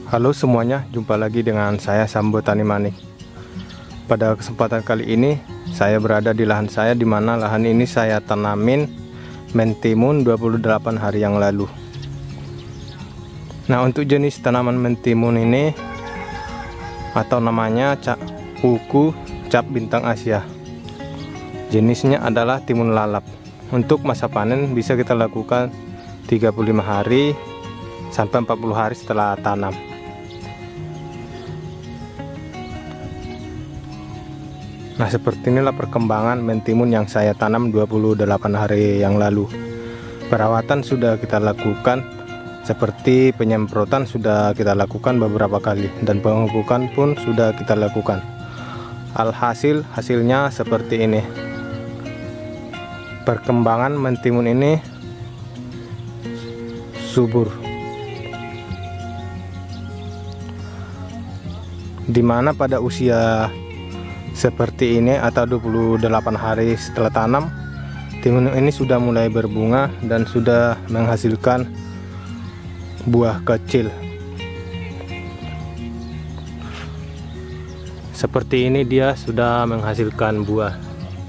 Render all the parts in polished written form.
Halo semuanya, jumpa lagi dengan saya Sambo Tani Manik. Pada kesempatan kali ini saya berada di lahan saya, di mana lahan ini saya tanamin mentimun 28 hari yang lalu. Nah, untuk jenis tanaman mentimun ini atau namanya kuku cap bintang Asia. Jenisnya adalah timun lalap. Untuk masa panen bisa kita lakukan 35 hari sampai 40 hari setelah tanam. Nah, seperti inilah perkembangan mentimun yang saya tanam 28 hari yang lalu. Perawatan sudah kita lakukan, seperti penyemprotan sudah kita lakukan beberapa kali, dan pemupukan pun sudah kita lakukan. Hasilnya seperti ini. Perkembangan mentimun ini subur, dimana pada usia seperti ini atau 28 hari setelah tanam, timun ini sudah mulai berbunga dan sudah menghasilkan buah kecil. Seperti ini dia sudah menghasilkan buah.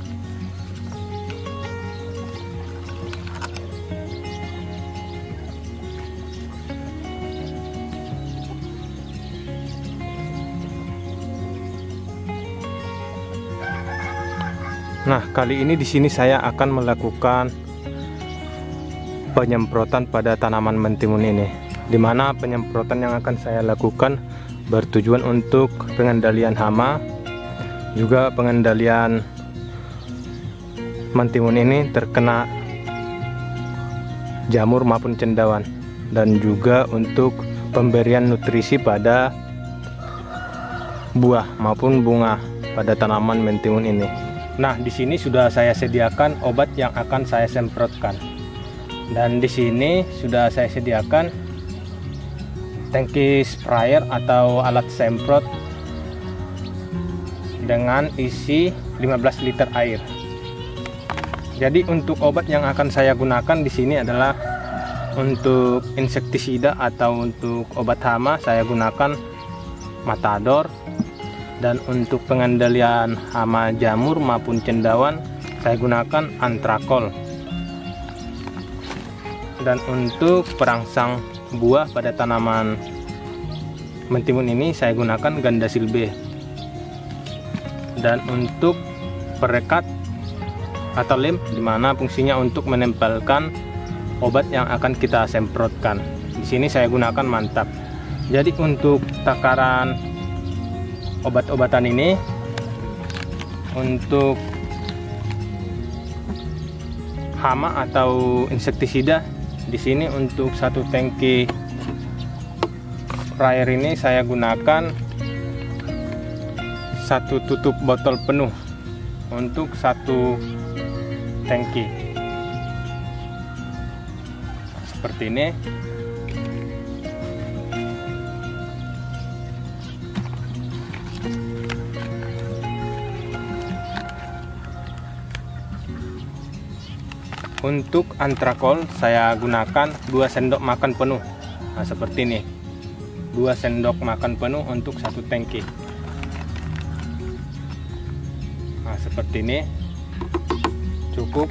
Nah, kali ini di sini saya akan melakukan penyemprotan pada tanaman mentimun ini, di mana penyemprotan yang akan saya lakukan bertujuan untuk pengendalian hama, juga pengendalian mentimun ini terkena jamur maupun cendawan, dan juga untuk pemberian nutrisi pada buah maupun bunga pada tanaman mentimun ini. Nah, di sini sudah saya sediakan obat yang akan saya semprotkan. Dan di sini sudah saya sediakan tangki sprayer atau alat semprot dengan isi 15 liter air. Jadi untuk obat yang akan saya gunakan di sini adalah untuk insektisida atau untuk obat hama saya gunakan Matador. Dan untuk pengendalian hama jamur maupun cendawan saya gunakan Antrakol. Dan untuk perangsang buah pada tanaman mentimun ini saya gunakan Gandasil B. Dan untuk perekat atau lem, dimana fungsinya untuk menempelkan obat yang akan kita semprotkan. Di sini saya gunakan Mantap. Jadi untuk takaran obat-obatan ini, untuk hama atau insektisida di sini untuk satu tangki sprayer ini saya gunakan satu tutup botol penuh untuk satu tangki. Seperti ini. Untuk Antrakol saya gunakan 2 sendok makan penuh. Nah, seperti ini. 2 sendok makan penuh untuk satu tangki. Nah, seperti ini. Cukup.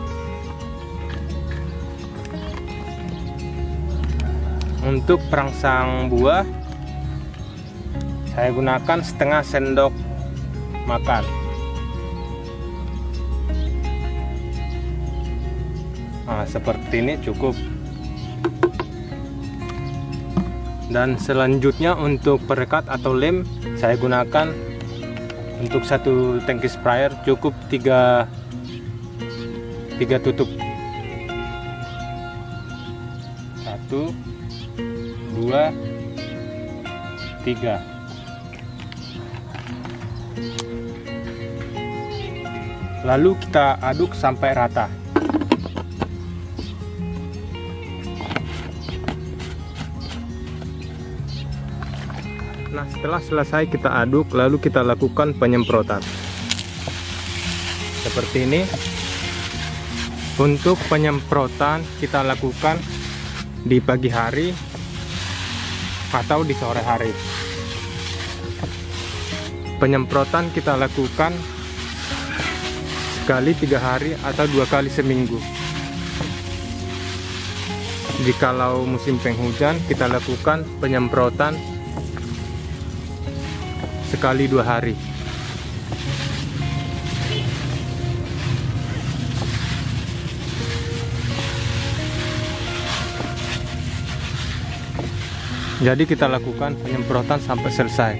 Untuk perangsang buah saya gunakan setengah sendok makan. Nah, seperti ini cukup. Dan selanjutnya untuk perekat atau lem saya gunakan untuk satu tangki sprayer cukup 3 tutup. 1, 2, 3. Lalu kita aduk sampai rata. Nah, setelah selesai kita aduk, lalu kita lakukan penyemprotan. Seperti ini. Untuk penyemprotan kita lakukan di pagi hari atau di sore hari. Penyemprotan kita lakukan sekali 3 hari atau 2 kali seminggu. Jikalau musim penghujan, kita lakukan penyemprotan sekali 2 hari. Jadi kita lakukan penyemprotan sampai selesai.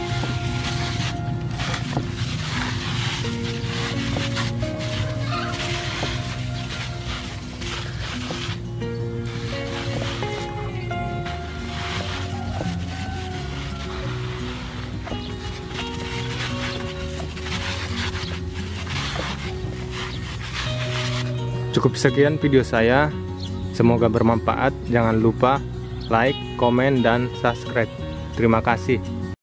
Cukup sekian video saya, semoga bermanfaat. Jangan lupa like, komen, dan subscribe. Terima kasih.